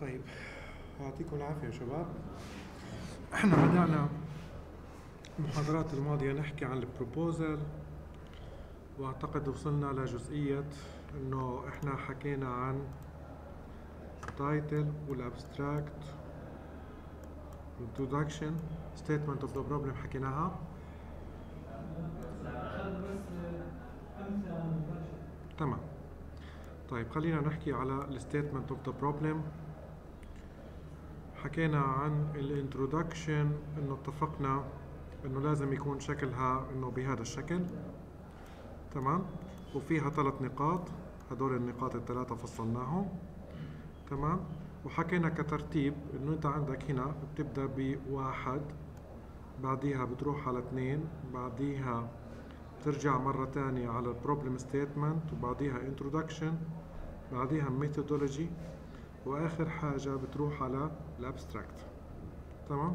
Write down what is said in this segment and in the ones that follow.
طيب، يعطيكم العافية يا شباب. احنا بدأنا المحاضرات الماضية نحكي عن البروبوزل، واعتقد وصلنا لجزئية انه احنا حكينا عن تايتل والابستراكت introduction statement of the problem حكيناها. تمام. طيب خلينا نحكي على الستيتمنت اوف ذا بروبلم. حكينا عن الانترودكشن انه اتفقنا انه لازم يكون شكلها انه بهذا الشكل. تمام. وفيها 3 نقاط، هدول النقاط الثلاثة فصلناهم. تمام. وحكينا كترتيب انه انت عندك هنا بتبدأ ب1، بعديها بتروح على 2، بعديها ترجع مرة تانية على البروبلم ستيتمنت، وبعديها introduction، بعديها methodology، واخر حاجة بتروح على الابستراكت. تمام.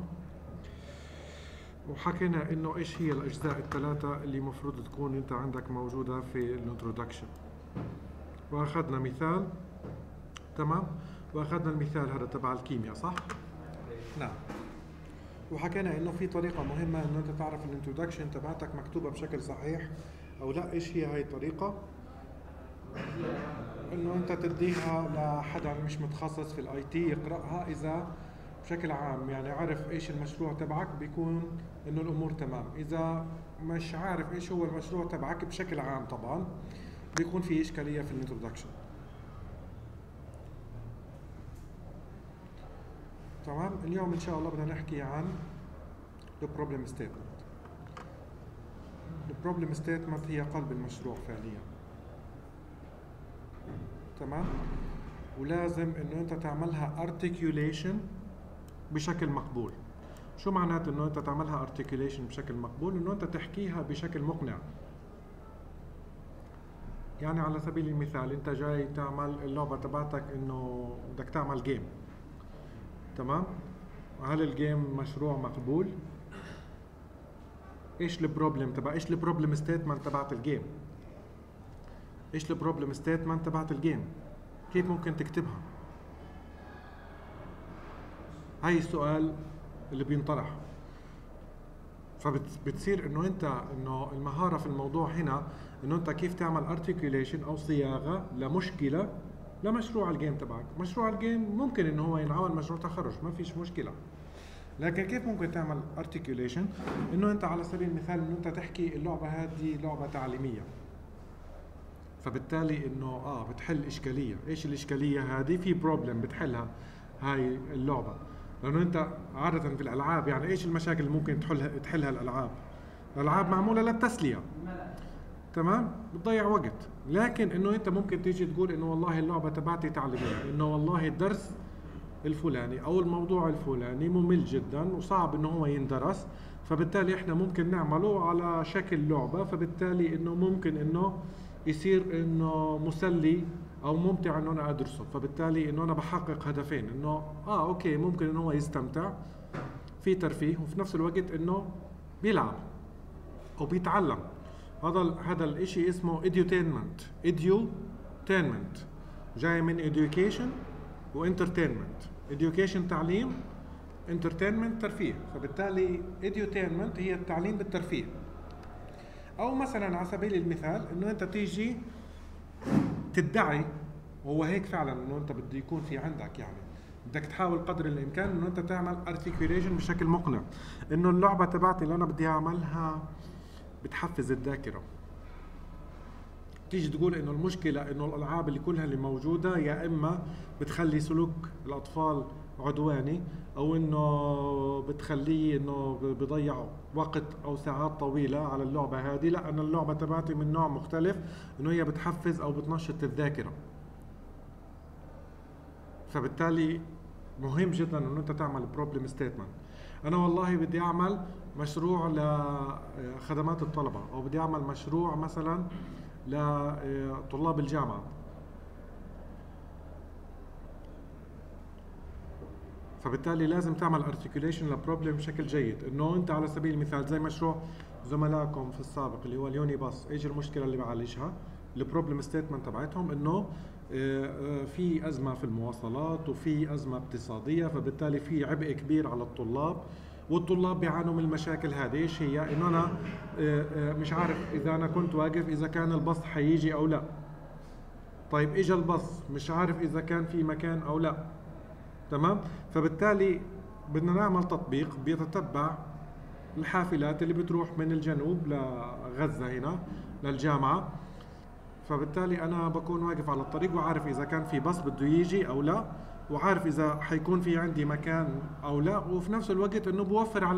وحكينا انه ايش هي الاجزاء الثلاثة اللي مفروض تكون انت عندك موجودة في الانترودكشن، واخذنا مثال. تمام. واخذنا المثال هذا تبع الكيمياء، صح؟ نعم. وحكينا انه في طريقة مهمة انه انت تعرف الانترودكشن تبعتك مكتوبة بشكل صحيح او لا. ايش هي هاي الطريقة؟ انه انت تديها لحدا مش متخصص في الاي تي يقراها. اذا بشكل عام يعني عرف ايش المشروع تبعك بيكون انه الامور تمام. اذا مش عارف ايش هو المشروع تبعك بشكل عام طبعا بيكون في اشكالية في الانترودكشن. تمام. اليوم ان شاء الله بدنا نحكي عن البروبلم ستيتمنت. البروبلم ستيتمنت هي قلب المشروع فعليا. تمام. ولازم انه انت تعملها articulation بشكل مقبول. شو معناته انه انت تعملها articulation بشكل مقبول؟ انه انت تحكيها بشكل مقنع. يعني على سبيل المثال انت جاي تعمل اللعبة تبعتك انه بدك تعمل جيم. تمام. هل الجيم مشروع مقبول؟ ايش البروبلم تبع ايش البروبلم ستيتمنت تبعت الجيم؟ ايش البروبلم ستيتمنت تبعت الجيم؟ كيف ممكن تكتبها؟ هاي السؤال اللي بينطرح. فبتصير انه انه المهارة في الموضوع هنا انه انت كيف تعمل ارتكيوليشن او صياغة لمشكلة لمشروع الجيم تبعك. مشروع الجيم ممكن انه هو ينعمل مشروع تخرج، ما فيش مشكلة. لكن كيف ممكن تعمل ارتكيوليشن؟ انه انت على سبيل المثال انه انت تحكي اللعبة هذه لعبة تعليمية، فبالتالي انه بتحل اشكالية. ايش الاشكالية هذه؟ في بروبلم بتحلها هاي اللعبة. لانه انت عادة في الالعاب يعني ايش المشاكل اللي ممكن تحلها الالعاب؟ الالعاب معمولة للتسلية. تمام. بتضيع وقت. لكن انه انت ممكن تيجي تقول انه والله اللعبة تبعتي تعليمية، انه والله الدرس الفلاني او الموضوع الفلاني ممل جدا وصعب انه هو يندرس، فبالتالي احنا ممكن نعمله على شكل لعبة، فبالتالي انه ممكن انه يصير انه مسلي او ممتع انه انا ادرسه. فبالتالي انه انا بحقق هدفين، انه اوكي ممكن انه هو يستمتع في ترفيه، وفي نفس الوقت انه بيلعب او بيتعلم. هذا الاشي اسمه edutainment جاي من education وانترتينمنت. education تعليم، entertainment ترفيه. فبالتالي edutainment هي التعليم بالترفيه. او مثلا على سبيل المثال انه انت تيجي تدعي، وهو هيك فعلا انه انت بده يكون في عندك، يعني بدك تحاول قدر الامكان انه انت تعمل articulation بشكل مقنع، انه اللعبة تبعتي اللي انا بدي اعملها بتحفز الذاكرة. تيجي تقول انه المشكلة انه الالعاب اللي كلها اللي موجودة يا اما بتخلي سلوك الاطفال عدواني، او انه بتخليه انه بضيع وقت او ساعات طويلة على اللعبة هذه. لا، انا اللعبة تبعتي من نوع مختلف، انه هي بتحفز او بتنشط الذاكرة. فبالتالي مهم جدا انه انت تعمل بروبلم ستيتمنت. انا والله بدي اعمل مشروع لخدمات الطلبة، او بدي اعمل مشروع مثلا لطلاب الجامعة. فبالتالي لازم تعمل articulation لبروبلم بشكل جيد. انه انت على سبيل المثال زي مشروع زملائكم في السابق اللي هو اليوني باص، ايش المشكلة اللي بعالجها؟ البروبلم ستيتمنت تبعتهم انه في ازمه في المواصلات وفي ازمه اقتصاديه، فبالتالي في عبء كبير على الطلاب، والطلاب بيعانوا من المشاكل هذه. ايش هي؟ انه انا مش عارف اذا انا كنت واقف اذا كان الباص حيجي او لا. طيب اجى الباص، مش عارف اذا كان في مكان او لا. تمام؟ فبالتالي بدنا نعمل تطبيق بيتتبع الحافلات اللي بتروح من الجنوب لغزة هنا للجامعة. فبالتالي أنا بكون واقف على الطريق وعارف إذا كان في باص بده يجي أو لا، وعارف إذا حيكون في عندي مكان أو لا، وفي نفس الوقت إنه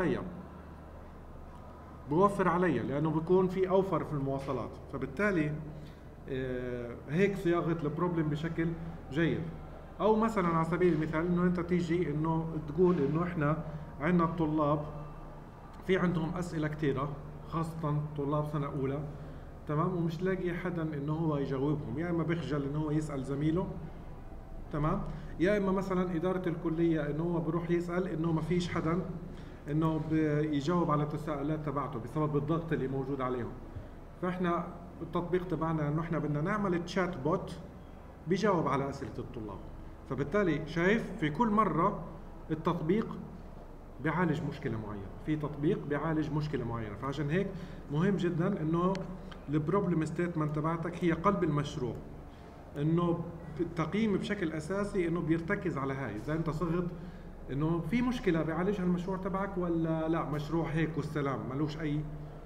بوفر علي لأنه بيكون في أوفر في المواصلات. فبالتالي هيك صياغة البروبلم بشكل جيد. أو مثلا على سبيل المثال إنه أنت تيجي إنه تقول إنه إحنا عندنا الطلاب في عندهم أسئلة كثيرة، خاصة طلاب سنة أولى، تمام، ومش لاقي حدا إنه هو يجاوبهم، يا إما بيخجل إنه هو يسأل زميله، تمام، يا إما مثلا إدارة الكلية إنه هو بروح يسأل إنه ما فيش حدا إنه يجاوب على التساؤلات تبعته بسبب الضغط اللي موجود عليهم. فإحنا التطبيق تبعنا إنه إحنا بدنا نعمل تشات بوت بيجاوب على أسئلة الطلاب. فبالتالي شايف في كل مرة التطبيق بيعالج مشكلة معينة، في تطبيق بيعالج مشكلة معينة. فعشان هيك مهم جدا انه البروبلم ستيتمنت تبعتك هي قلب المشروع، انه التقييم بشكل اساسي انه بيرتكز على هاي. اذا انت صغت انه في مشكلة بيعالجها المشروع تبعك ولا لا مشروع هيك والسلام ملوش اي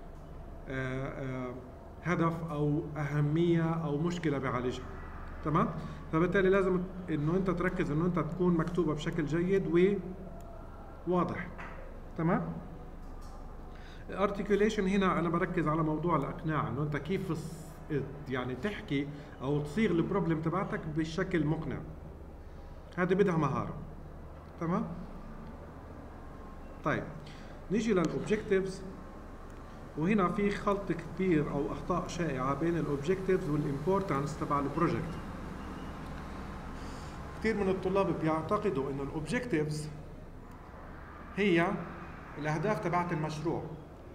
هدف او اهمية او مشكلة بيعالجها. تمام؟ فبالتالي لازم انه انت تركز انه انت تكون مكتوبة بشكل جيد وواضح. تمام؟ الارتكيوليشن هنا انا بركز على موضوع الاقناع، انه انت كيف يعني تحكي او تصيغ البروبلم تبعتك بشكل مقنع. هذه بدها مهارة. تمام؟ طيب نيجي للاوبجكتيفز، وهنا في خلط كبير او اخطاء شائعة بين الاوبجكتيفز والامبورتانس تبع البروجكت. كثير من الطلاب بيعتقدوا انه الاوبجكتيفز هي الاهداف تبعت المشروع،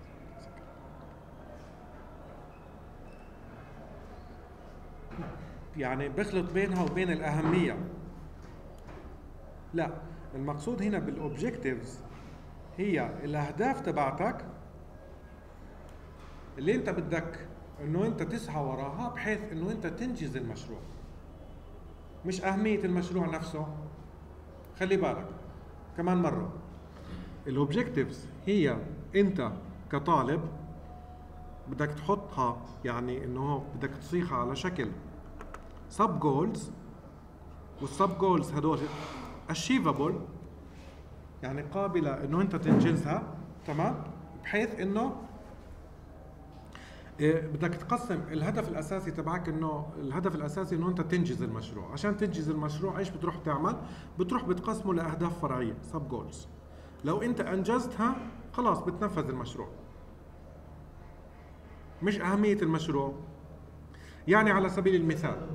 يعني بخلط بينها وبين الأهمية. لا، المقصود هنا بالأوبجكتيفز هي الأهداف تبعتك اللي أنت بدك إنه أنت تسعى وراها بحيث إنه أنت تنجز المشروع، مش أهمية المشروع نفسه. خلي بالك كمان مرة، الأوبجكتيفز هي أنت كطالب بدك تحطها، يعني إنه بدك تصيغها على شكل سب جولز، والسب جولز هدول achievable، يعني قابلة انه انت تنجزها. تمام؟ بحيث انه بدك تقسم الهدف الاساسي تبعك، انه الهدف الاساسي انه انت تنجز المشروع. عشان تنجز المشروع ايش بتروح تعمل؟ بتروح بتقسمه لاهداف فرعية سب جولز. لو انت انجزتها خلاص بتنفذ المشروع، مش اهمية المشروع. يعني على سبيل المثال،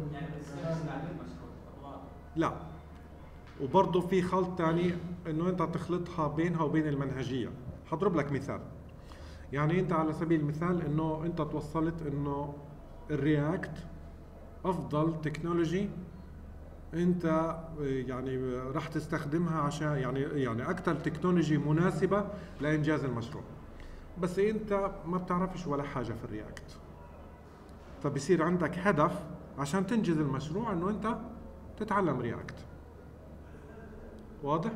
لا، وبرضه في خلط تاني انه انت تخلطها بينها وبين المنهجية. حضرب لك مثال، يعني انت على سبيل المثال انه انت توصلت انه الرياكت افضل تكنولوجي انت يعني راح تستخدمها عشان يعني اكثر تكنولوجي مناسبة لانجاز المشروع، بس انت ما بتعرفش ولا حاجة في الرياكت. فبصير عندك هدف عشان تنجز المشروع انه انت تتعلم رياكت. واضح؟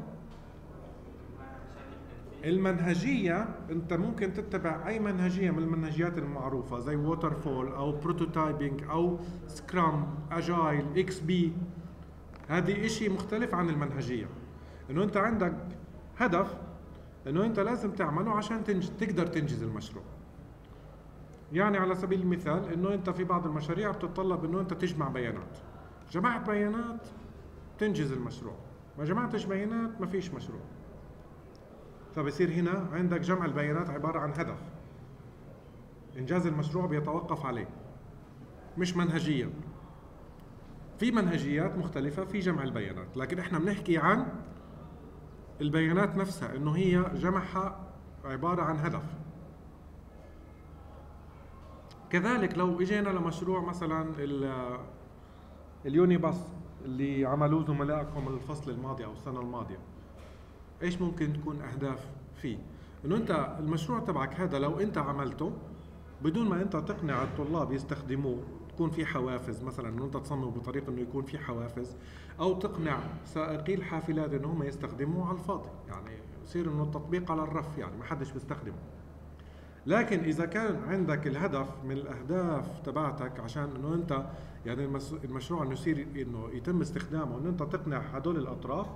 المنهجية انت ممكن تتبع اي منهجية من المنهجيات المعروفة زي ووتر فول او بروتوتايبنج او سكرام اجايل اكس بي. هذه اشي مختلف عن المنهجية، انه انت عندك هدف انه انت لازم تعمله عشان تقدر تنجز المشروع. يعني على سبيل المثال انه انت في بعض المشاريع بتتطلب انه انت تجمع بيانات، جمعت بيانات تنجز المشروع، ما جمعتش بيانات ما فيش مشروع. فبصير هنا عندك جمع البيانات عبارة عن هدف، إنجاز المشروع بيتوقف عليه، مش منهجية. في منهجيات مختلفة في جمع البيانات، لكن إحنا بنحكي عن البيانات نفسها إنه هي جمعها عبارة عن هدف. كذلك لو اجينا لمشروع مثلا اليوني باص اللي عملوه زملائكم الفصل الماضي او السنه الماضيه، ايش ممكن تكون اهداف فيه؟ انه انت المشروع تبعك هذا لو انت عملته بدون ما انت تقنع الطلاب يستخدموه، تكون في حوافز مثلا انه انت تصممه بطريقه انه يكون في حوافز، او تقنع سائقي الحافلات انه هم يستخدموه على الفاضي، يعني يصير انه التطبيق على الرف، يعني ما حدش بيستخدمه. لكن اذا كان عندك الهدف من الاهداف تبعتك عشان انه انت يعني المشروع انه يصير انه يتم استخدامه، انه انت تقنع هدول الاطراف،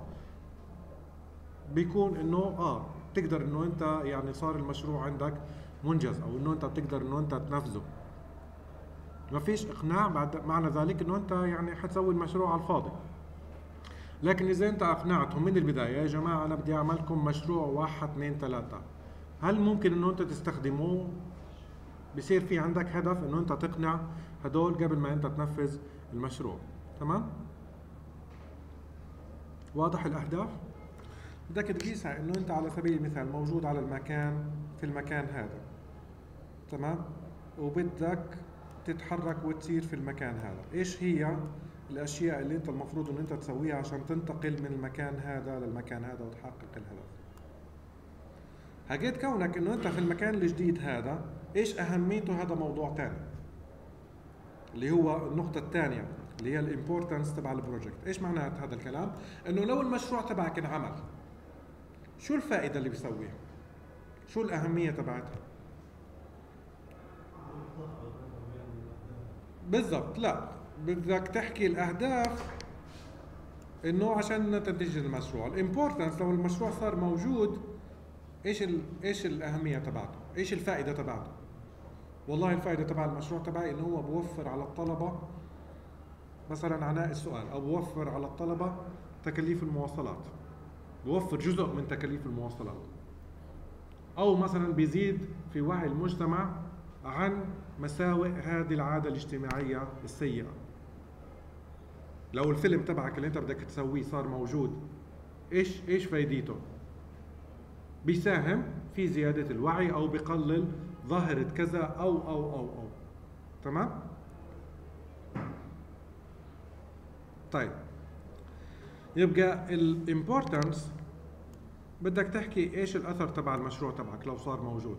بيكون انه تقدر انه انت يعني صار المشروع عندك منجز، او انه انت بتقدر انه انت تنفذه. ما فيش اقناع بعد معنى ذلك انه انت يعني حتسوي المشروع على الفاضي. لكن اذا انت اقنعتهم من البدايه، يا جماعه انا بدي اعمل لكم مشروع 1 2 3، هل ممكن انه انت تستخدموه؟ بصير في عندك هدف انه انت تقنع هدول قبل ما انت تنفذ المشروع. تمام؟ واضح الاهداف؟ بدك تقيسها انه انت على سبيل المثال موجود على المكان في المكان هذا، تمام؟ وبدك تتحرك وتسير في المكان هذا، ايش هي الاشياء اللي انت المفروض ان انت تسويها عشان تنتقل من المكان هذا للمكان هذا وتحقق الهدف؟ حكيت كونك انه انت في المكان الجديد هذا، ايش اهميته؟ هذا موضوع ثاني اللي هو النقطة الثانية اللي هي الامبورتنس تبع البروجكت. ايش معنات هذا الكلام؟ انه لو المشروع تبعك انعمل، شو الفائدة اللي بيسويها؟ شو الأهمية تبعتها؟ بالضبط، لا بدك تحكي الأهداف إنه عشان تنتج المشروع. الامبورتنس لو المشروع صار موجود، إيش الأهمية تبعته؟ إيش الفائدة تبعته؟ والله الفائدة تبع المشروع تبعي إنه هو بوفر على الطلبة مثلا عناء السؤال، أو بوفر على الطلبة تكاليف المواصلات، بوفر جزء من تكاليف المواصلات، أو مثلا بيزيد في وعي المجتمع عن مساوئ هذه العادة الاجتماعية السيئة. لو الفيلم تبعك اللي انت بدك تسويه صار موجود، ايش فايدته؟ بيساهم في زيادة الوعي او بقلل ظاهرة كذا او تمام؟ طيب، يبقى الامبورتنس بدك تحكي ايش الاثر تبع المشروع تبعك لو صار موجود،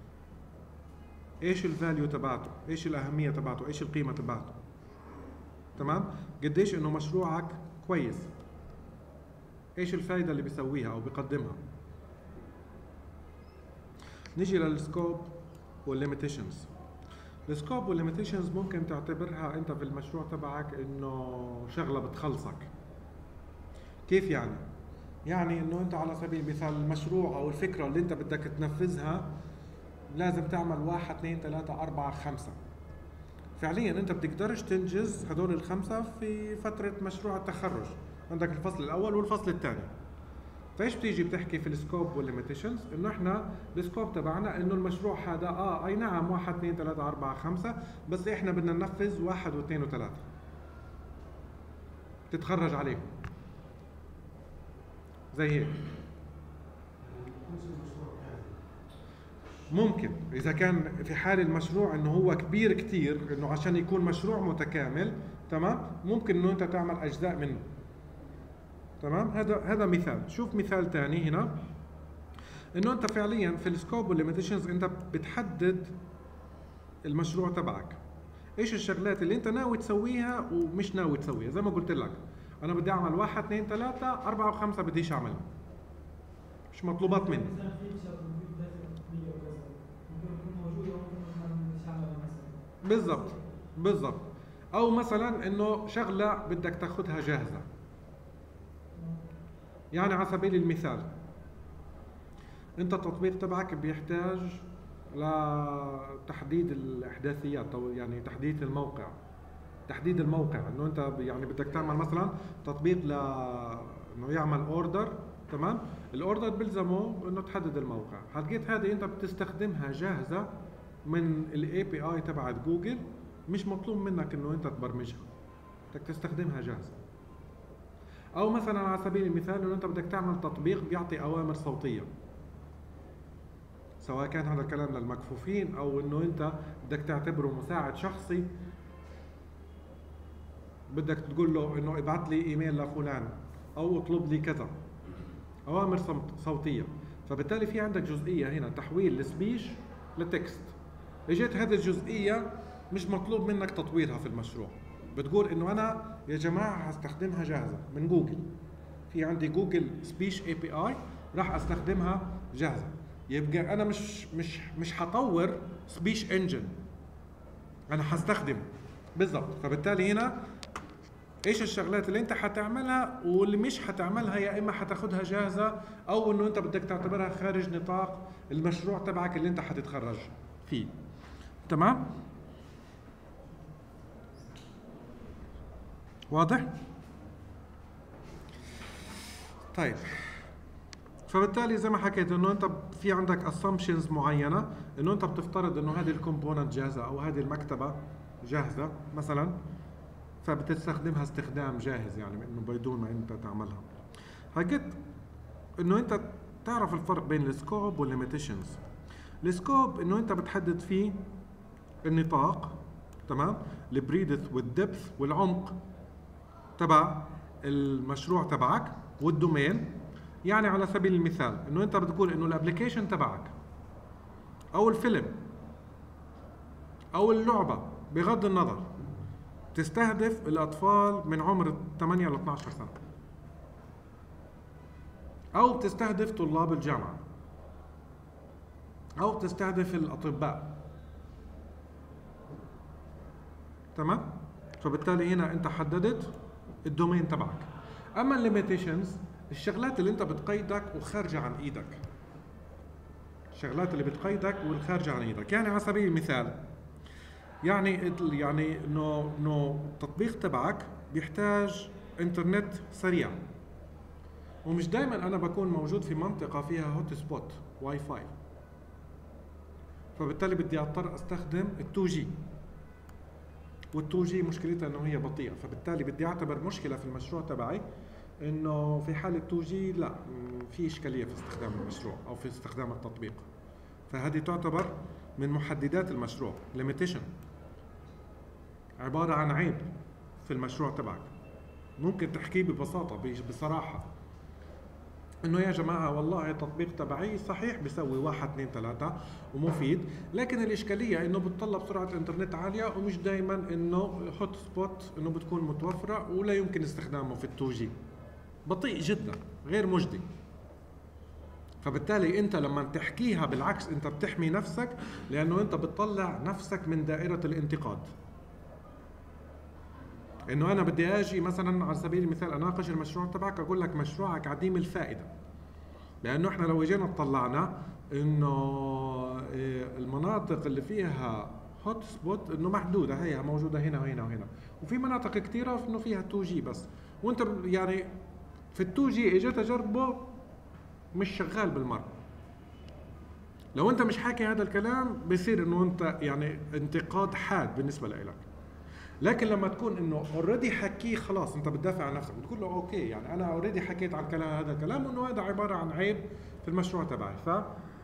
ايش الفاليو تبعته، ايش الاهميه تبعته، ايش القيمه تبعته. تمام؟ قديش انه مشروعك كويس، ايش الفائده اللي بيسويها او بيقدمها. نيجي للسكوب والليميتيشنز. السكوب والليميتيشنز ممكن تعتبرها انت في المشروع تبعك انه شغله بتخلصك. كيف يعني؟ يعني انه انت على سبيل المثال المشروع او الفكره اللي انت بدك تنفذها لازم تعمل 1 2 3 4 5. فعليا انت بتقدرش تنجز هدول الخمسه في فتره مشروع التخرج، عندك الفصل الاول والفصل الثاني. فايش بتيجي بتحكي في السكوب والليميتيشنز؟ انه احنا السكوب تبعنا انه المشروع هذا اي نعم 1 2 3 4 5، بس احنا بدنا ننفذ 1 و2 و3 تتخرج عليهم زي هيك. ممكن اذا كان في حال المشروع انه هو كبير كتير، انه عشان يكون مشروع متكامل، تمام، ممكن انه انت تعمل اجزاء منه. تمام؟ هذا مثال. شوف مثال ثاني هنا، انه انت فعليا في السكوب والليميتيشنز انت بتحدد المشروع تبعك، ايش الشغلات اللي انت ناوي تسويها ومش ناوي تسويها. زي ما قلت لك انا بدي اعمل 1 2 3 4 و5 بديش اعملها، مش مطلوبات مني. بالضبط. او مثلا انه شغله بدك تاخذها جاهزه. يعني على سبيل المثال انت التطبيق تبعك بيحتاج لتحديد الاحداثيات، او يعني تحديد الموقع، انه انت يعني بدك تعمل مثلا تطبيق انه يعمل اوردر. تمام؟ الاوردر بيلزمه انه تحدد الموقع. حقيت هذه انت بتستخدمها جاهزه من الاي بي اي تبعت جوجل، مش مطلوب منك انه انت تبرمجها، بدك تستخدمها جاهزه. او مثلا على سبيل المثال انه انت بدك تعمل تطبيق بيعطي اوامر صوتيه، سواء كان هذا الكلام للمكفوفين او انه انت بدك تعتبره مساعد شخصي، بدك تقول له انه ابعث لي ايميل لفلان او اطلب لي كذا، اوامر صوتيه. فبالتالي في عندك جزئيه هنا تحويل السبيش لتكست. اجت هذه الجزئيه مش مطلوب منك تطويرها في المشروع، بتقول انه انا يا جماعه هستخدمها جاهزه من جوجل، في عندي جوجل سبيش اي بي اي راح استخدمها جاهزه. يبقى انا مش حطور سبيش انجن، انا هستخدمه بالضبط. فبالتالي هنا ايش الشغلات اللي انت حتعملها واللي مش حتعملها، يا اما حتاخدها جاهزه او انه انت بدك تعتبرها خارج نطاق المشروع تبعك اللي انت حتتخرج فيه. تمام؟ واضح؟ طيب، فبالتالي زي ما حكيت انه انت في عندك assumptions معينه، انه انت بتفترض انه هذه الكومبوننت جاهزه او هذه المكتبه جاهزه مثلا، فبتستخدمها استخدام جاهز، يعني انه بدون ما انت تعملها. حكيت انه انت تعرف الفرق بين السكوب والليميتيشنز. السكوب انه انت بتحدد فيه النطاق، تمام، البريدث والدبث والعمق تبع المشروع تبعك والدومين. يعني على سبيل المثال انه انت بتقول انه الابلكيشن تبعك او الفيلم او اللعبه بغض النظر تستهدف الاطفال من عمر 8 ل 12 سنه، او بتستهدف طلاب الجامعه، او بتستهدف الاطباء. تمام؟ فبالتالي هنا انت حددت الدومين تبعك. اما الليميتيشنز الشغلات اللي انت بتقيدك وخارجه عن ايدك، الشغلات اللي بتقيدك والخارجه عن ايدك. يعني على سبيل المثال يعني انه التطبيق تبعك بيحتاج انترنت سريع، ومش دائما انا بكون موجود في منطقه فيها هوت سبوت واي فاي، فبالتالي بدي اضطر استخدم ال2 جي، وال2 جي مشكلتها انه هي بطيئه. فبالتالي بدي اعتبر مشكله في المشروع تبعي انه في حاله 2 جي لا، في اشكاليه في استخدام المشروع او في استخدام التطبيق. فهذه تعتبر من محددات المشروع. limitation عباره عن عيب في المشروع تبعك، ممكن تحكيه ببساطه بصراحه انه يا جماعه والله التطبيق تبعي صحيح بيسوي 1 2 3 ومفيد، لكن الاشكاليه انه بتطلب سرعه انترنت عاليه، ومش دائما انه هوت سبوت انه بتكون متوفره، ولا يمكن استخدامه في ال2 جي، بطيء جدا غير مجدي. فبالتالي انت لما تحكيها بالعكس انت بتحمي نفسك، لانه انت بتطلع نفسك من دائره الانتقاد. انه انا بدي اجي مثلا على سبيل المثال اناقش المشروع تبعك، اقول لك مشروعك عديم الفائده، لانه احنا لو اجينا اطلعنا انه المناطق اللي فيها هوت سبوت انه محدوده، هي موجوده هنا وهنا وهنا، وفي مناطق كثيره انه فيها 2 جي بس، وانت يعني في ال2 جي اجيت اجربه مش شغال بالمره. لو انت مش حاكي هذا الكلام بصير انه انت يعني انتقاد حاد بالنسبه لك. لكن لما تكون انه اوريدي حكيه خلاص انت بتدافع عن نفسك، بتقول له اوكي يعني انا اوريدي حكيت عن هذا الكلام وانه هذا عباره عن عيب في المشروع تبعي، ف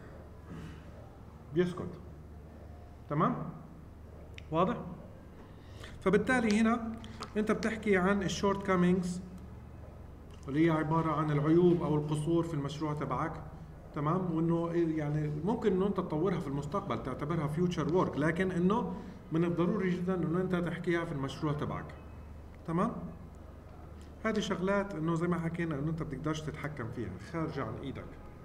بيسكت. تمام؟ واضح؟ فبالتالي هنا انت بتحكي عن الشورت كامينجز اللي هي عباره عن العيوب او القصور في المشروع تبعك. تمام؟ وانه يعني ممكن انه انت تطورها في المستقبل تعتبرها فيوتشر وورك، لكن انه من الضروري جدا انه انت تحكيها في المشروع تبعك. تمام؟ هذه شغلات انه زي ما حكينا انه انت بتقدرش تتحكم فيها، خارجه عن ايدك.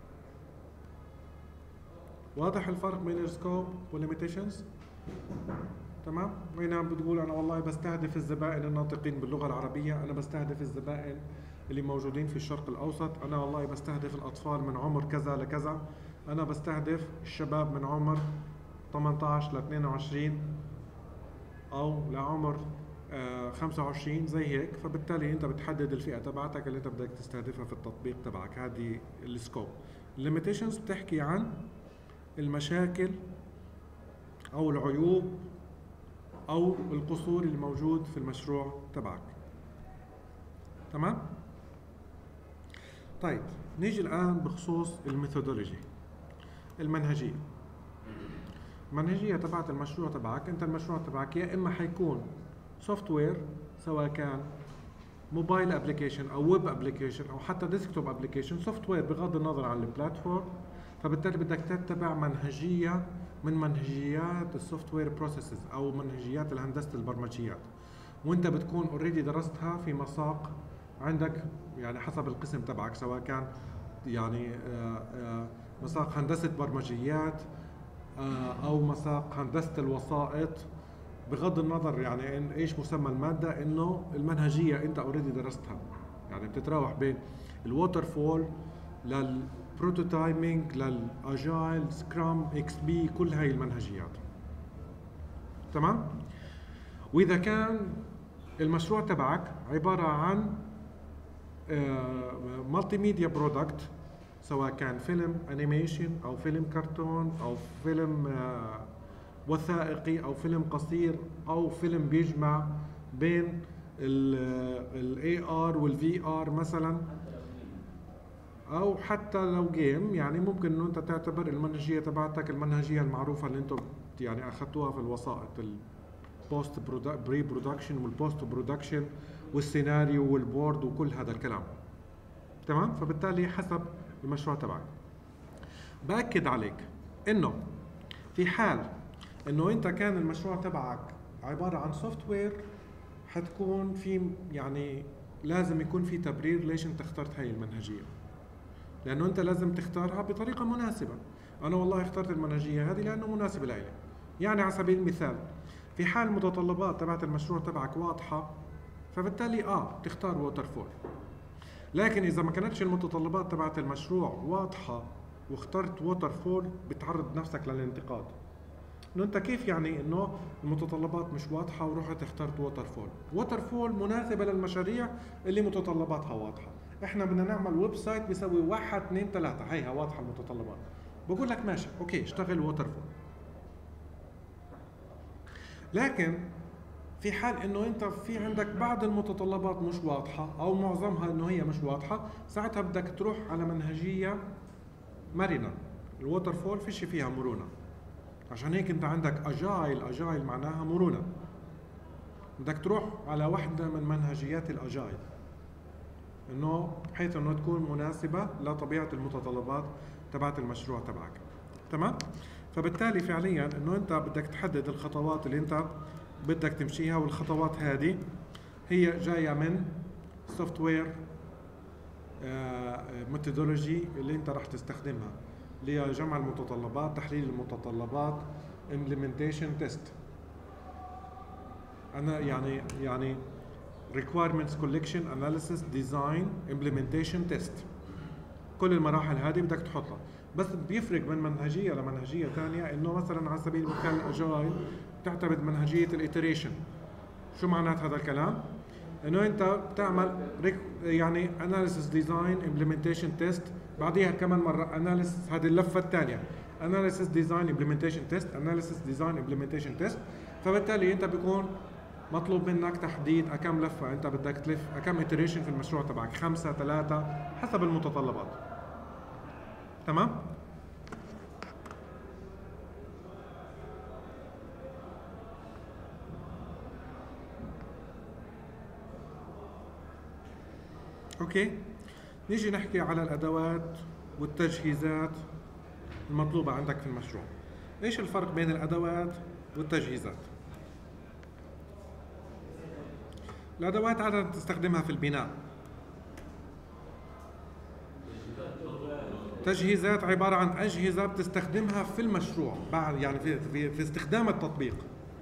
واضح الفرق بين السكوب والليميتيشنز؟ تمام؟ هنا بتقول انا والله بستهدف الزبائن الناطقين باللغه العربيه، انا بستهدف الزبائن اللي موجودين في الشرق الاوسط، انا والله بستهدف الاطفال من عمر كذا لكذا، انا بستهدف الشباب من عمر 18 ل 22 او لعمر 25 زي هيك. فبالتالي انت بتحدد الفئه تبعتك اللي انت بدك تستهدفها في التطبيق تبعك. هذه السكوب. الليميتيشنز بتحكي عن المشاكل او العيوب او القصور الموجود في المشروع تبعك. تمام؟ طيب نيجي الان بخصوص الميثودولوجي. المنهجيه. المنهجيه تبعت المشروع تبعك، انت المشروع تبعك يا اما حيكون سوفت وير، سواء كان موبايل ابلكيشن او ويب ابلكيشن او حتى ديسكتوب ابلكيشن، سوفت وير بغض النظر عن البلاتفورم. فبالتالي بدك تتبع منهجيه من منهجيات السوفت وير بروسيسز او منهجيات الهندسه البرمجيات، وانت بتكون اوريدي درستها في مساق عندك، يعني حسب القسم تبعك، سواء كان يعني مساق هندسه برمجيات او مساق هندسه الوسائط، بغض النظر يعني إن ايش مسمى الماده، انه المنهجيه انت اوريدي درستها. يعني بتتراوح بين الووتر فول للبروتوتايبنج للاجايل سكرام اكس بي، كل هاي المنهجيات. تمام. واذا كان المشروع تبعك عباره عن مالتي ميديا برودكت، سواء كان فيلم انيميشن او فيلم كرتون او فيلم وثائقي او فيلم قصير او فيلم بيجمع بين الاي ار والفي ار مثلا، او حتى لو جيم، يعني ممكن انه انت تعتبر المنهجيه تبعتك المنهجيه المعروفه اللي انتم يعني اخذتوها في الوسائط، البوست بري برودكشن والبوست برودكشن والسيناريو والبورد وكل هذا الكلام. تمام. فبالتالي حسب المشروع تبعك. باكد عليك انه في حال انه انت كان المشروع تبعك عباره عن سوفت وير، حتكون في يعني لازم يكون في تبرير ليش انت اخترت هاي المنهجيه، لانه انت لازم تختارها بطريقه مناسبه. انا والله اخترت المنهجيه هذه لانه مناسبه لي. يعني على سبيل المثال، في حال المتطلبات تبعت المشروع تبعك واضحه، فبالتالي تختار ووتر فول. لكن اذا ما كانتش المتطلبات تبعت المشروع واضحه واخترت ووتر فول، بتعرض نفسك للانتقاد، انه انت كيف يعني انه المتطلبات مش واضحه ورحت اخترت ووتر فول. ووتر فول مناسبه للمشاريع اللي متطلباتها واضحه. احنا بدنا نعمل ويب سايت بيسوي 1 2 3، هيها واضحه المتطلبات، بقول لك ماشي اوكي اشتغل ووتر فول. لكن في حال انه انت في عندك بعض المتطلبات مش واضحه او معظمها انه هي مش واضحه، ساعتها بدك تروح على منهجيه مرنه. الووتر فول فيش فيها مرونه، عشان هيك انت عندك اجايل معناها مرونه. بدك تروح على واحده من منهجيات الاجايل، انه بحيث انه تكون مناسبه لطبيعه المتطلبات تبعت المشروع تبعك. تمام. فبالتالي فعليا انه انت بدك تحدد الخطوات اللي انت بدك تمشيها، والخطوات هذه هي جايه من سوفت وير ميثودولوجي اللي انت راح تستخدمها، اللي هي جمع المتطلبات، تحليل المتطلبات، implementation test. انا يعني requirements collection analysis design implementation test. كل المراحل هذه بدك تحطها. بس بيفرق من منهجيه لمنهجيه ثانيه، انه مثلا على سبيل المثال الاجايل تعتمد منهجيه الايتريشن. شو معنات هذا الكلام؟ انه انت بتعمل يعني analysis design implementation test، بعديها كمان مره analysis، هذه اللفه الثانيه analysis design implementation test analysis design implementation test. فبالتالي انت بيكون مطلوب منك تحديد كم لفه انت بدك تلف، كم iteration في المشروع تبعك، 5 3 حسب المتطلبات. تمام. اوكي، نيجي نحكي على الادوات والتجهيزات المطلوبه عندك في المشروع. ايش الفرق بين الادوات والتجهيزات؟ الادوات عاده تستخدمها في البناء. تجهيزات عباره عن اجهزه بتستخدمها في المشروع بعد، يعني في استخدام التطبيق.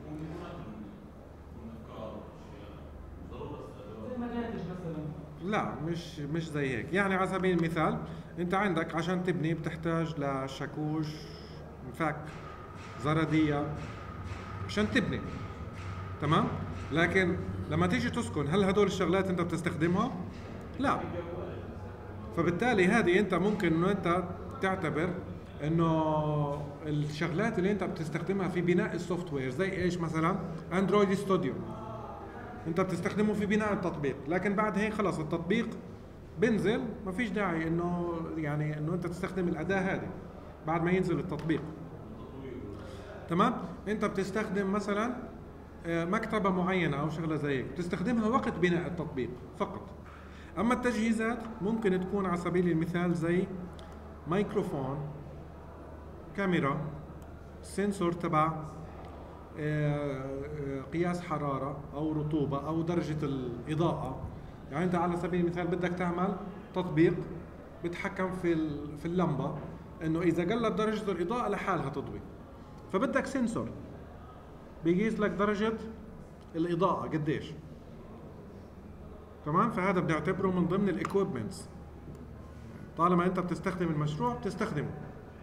لا، مش زي هيك. يعني على سبيل المثال انت عندك عشان تبني بتحتاج لشاكوش، مفك، زردية عشان تبني. تمام. لكن لما تيجي تسكن، هل هدول الشغلات انت بتستخدمها؟ لا. فبالتالي هذه انت ممكن انه انت تعتبر انه الشغلات اللي انت بتستخدمها في بناء السوفت وير، زي ايش مثلا؟ اندرويد ستوديو انت بتستخدمه في بناء التطبيق، لكن بعد هيك خلص التطبيق بنزل، ما فيش داعي انه يعني انه انت تستخدم الاداه هذه. بعد ما ينزل التطبيق. تمام؟ انت بتستخدم مثلا مكتبة معينة او شغلة زي هيك، بتستخدمها وقت بناء التطبيق فقط. اما التجهيزات ممكن تكون على سبيل المثال زي ميكروفون، كاميرا، سنسور تبع قياس حرارة او رطوبة او درجة الاضاءة. يعني انت على سبيل المثال بدك تعمل تطبيق بتحكم في اللمبة انه اذا قلت درجة الاضاءة لحالها تضوي، فبدك سنسور بيقيس لك درجة الاضاءة قديش. تمام؟ فهذا بنعتبره من ضمن الايكويبمنتس، طالما انت بتستخدم المشروع بتستخدمه.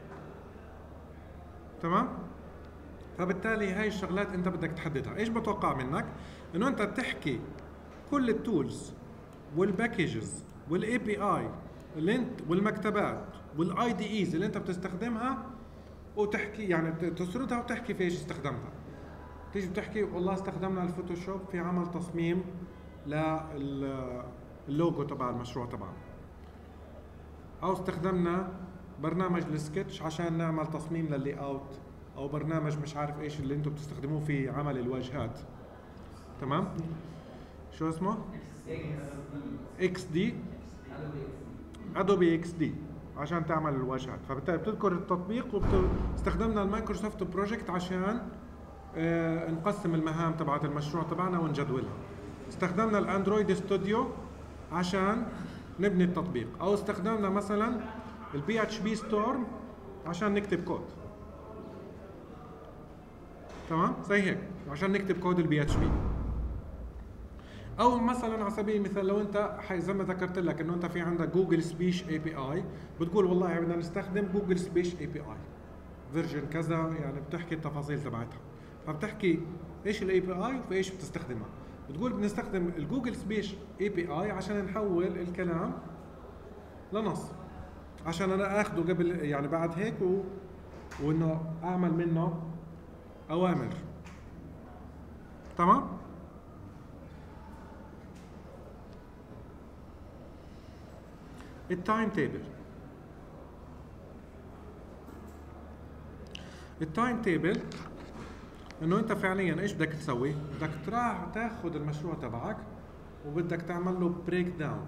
تمام؟ فبالتالي هاي الشغلات انت بدك تحددها. ايش بتوقع منك؟ انه انت تحكي كل التولز والباكجز والاي بي اي اللي انت والمكتبات والاي دي ايز اللي انت بتستخدمها، وتحكي يعني تسردها وتحكي في ايش استخدمتها. تيجي بتحكي والله استخدمنا الفوتوشوب في عمل تصميم للوجو تبع المشروع تبعنا، او استخدمنا برنامج السكتش عشان نعمل تصميم لللي اوت، او برنامج مش عارف ايش اللي انتم بتستخدموه في عمل الواجهات. تمام؟ شو اسمه؟ اكس دي، ادوبي اكس دي عشان تعمل الواجهات. فبالتالي بتذكر التطبيق واستخدمنا المايكروسوفت بروجكت عشان نقسم المهام تبعت المشروع تبعنا ونجدولها. استخدمنا الاندرويد ستوديو عشان نبني التطبيق، او استخدمنا مثلا البي اتش بي ستورم عشان نكتب كود. تمام؟ زي هيك عشان نكتب كود البي اتش بي. او مثلا على سبيل المثال لو انت زي ما ذكرت لك انه انت في عندك جوجل سبيش اي بي اي، بتقول والله بدنا نستخدم جوجل سبيش اي بي اي فيرجن كذا، يعني بتحكي التفاصيل تبعتها. فبتحكي ايش الاي بي اي وفي ايش بتستخدمها. بتقول بنستخدم الجوجل سبيش اي بي اي عشان نحول الكلام لنص، عشان انا اخده قبل يعني بعد هيك وانه اعمل منه اوامر. تمام؟ التايم تيبل. التايم تيبل انه انت فعليا ايش بدك تسوي؟ بدك تروح تاخذ المشروع تبعك وبدك تعمل له بريك داون.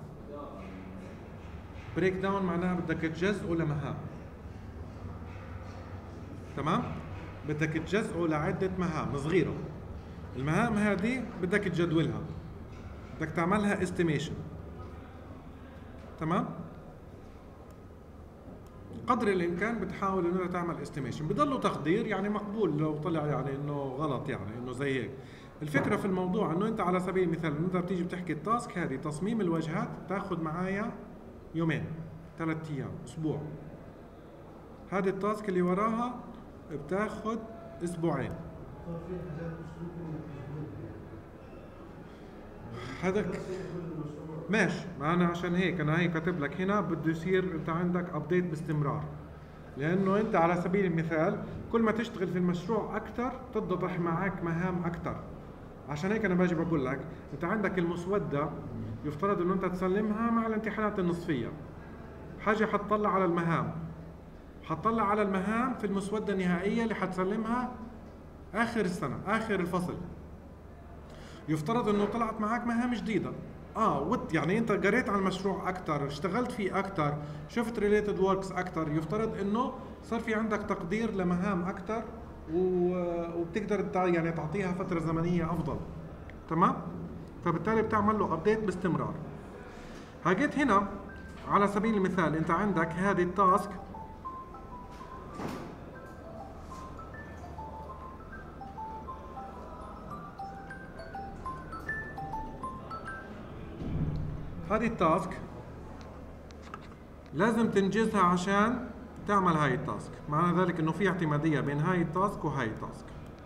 بريك داون معناها بدك تجزئه لمهام. تمام؟ بدك تجزئه لعدة مهام صغيرة. المهام هذه بدك تجدولها، بدك تعملها استيميشن. تمام؟ قدر الامكان بتحاول انه تعمل استيميشن، بضله تقدير يعني مقبول لو طلع يعني انه غلط، يعني انه زي هيك. الفكره في الموضوع انه انت على سبيل المثال انت بتيجي بتحكي التاسك هذه تصميم الواجهات تاخذ معايا يومين، 3 ايام، اسبوع. هذه التاسك اللي وراها بتاخذ اسبوعين. هذاك ماشي، ما انا عشان هيك انا هيك كاتب لك هنا بده يصير انت عندك ابديت باستمرار، لانه انت على سبيل المثال كل ما تشتغل في المشروع اكثر تتضح معك مهام اكثر. عشان هيك انا باجي بقول لك انت عندك المسوده يفترض انه انت تسلمها مع الامتحانات النصفيه. حاجه حتطلع على المهام، حتطلع على المهام في المسوده النهائيه اللي حتسلمها اخر السنه، اخر الفصل. يفترض انه طلعت معك مهام جديده، يعني انت قريت عن المشروع اكثر، اشتغلت فيه اكثر، شفت ريليتد وركس اكثر، يفترض انه صار في عندك تقدير لمهام اكثر وبتقدر يعني تعطيها فتره زمنيه افضل. تمام؟ فبالتالي بتعمل له ابديت باستمرار. هاجيت هنا على سبيل المثال انت عندك هذه التاسك هذه التاسك لازم تنجزها عشان تعمل هاي التاسك. معنى ذلك انه في اعتمادية بين هاي التاسك وهاي التاسك،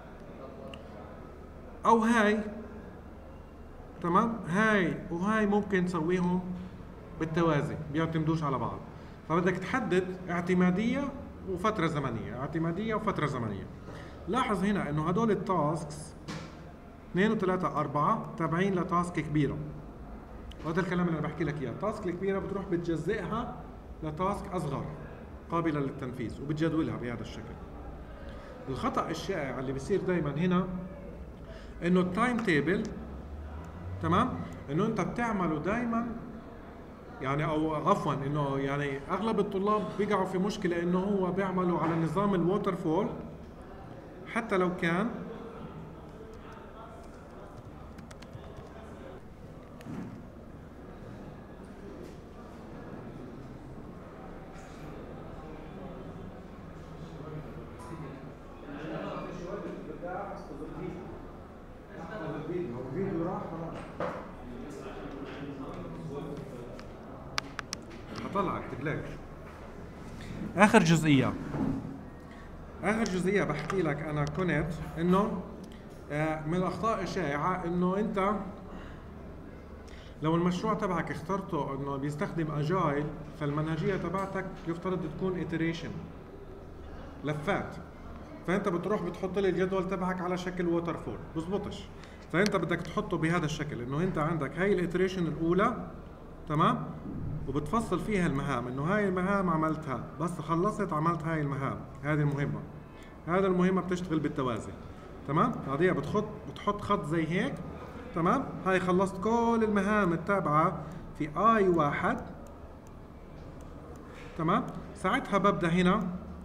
او هاي. تمام؟ هاي وهاي ممكن تسويهم بالتوازي، بيعتمدوش على بعض. فبدك تحدد اعتمادية وفترة زمنية، اعتمادية وفترة زمنية. لاحظ هنا انه هدول التاسكس 2 و3 4 تابعين لتاسك كبيرة. وهذا الكلام اللي انا بحكي لك اياه، التاسك الكبيره بتروح بتجزئها لتاسك اصغر قابلة للتنفيذ وبتجدولها بهذا الشكل. الخطأ الشائع اللي بيصير دايما هنا انه التايم تيبل، تمام، انه انت بتعمله دايما يعني، او عفوا انه يعني اغلب الطلاب بيقعوا في مشكلة انه هو بيعملوا على نظام الووتر فول حتى لو كان هطلعك تقلقش. اخر جزئية بحكي لك انا كنت انه من الاخطاء الشائعة انه انت لو المشروع تبعك اخترته انه بيستخدم اجايل، فالمنهجية تبعتك يفترض تكون iteration، لفات. فانت بتروح بتحط لي الجدول تبعك على شكل ووتر فول، بزبطش. فانت بدك تحطه بهذا الشكل، انه انت عندك هاي الاتريشن الاولى، تمام، وبتفصل فيها المهام، انه هاي المهام عملتها، بس خلصت عملت هاي المهام، هذه المهمة، هذا المهمة بتشتغل بالتوازي، تمام. بعديها بتحط خط زي هيك، تمام، هاي خلصت كل المهام التابعة في اي واحد، تمام. ساعتها ببدأ هنا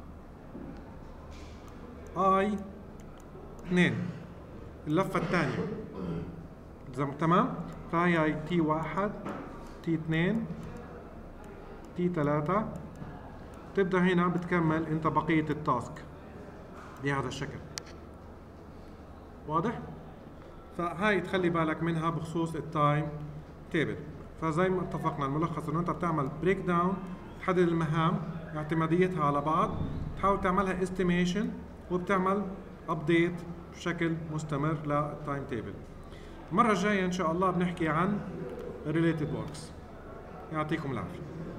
اي 2 اللفة الثانية، تمام. فهي تي 1 تي 2 تي 3، تبدأ هنا بتكمل انت بقية التاسك بهذا الشكل، واضح؟ فهاي تخلي بالك منها بخصوص التايم تيبل. فزي ما اتفقنا الملخص انه انت بتعمل بريك داون، تحدد المهام اعتماديتها على بعض، تحاول تعملها استيميشن، وبتعمل ابديت بشكل مستمر للتايم تيبل. المرة الجاية ان شاء الله بنحكي عن related works. يعطيكم العافية.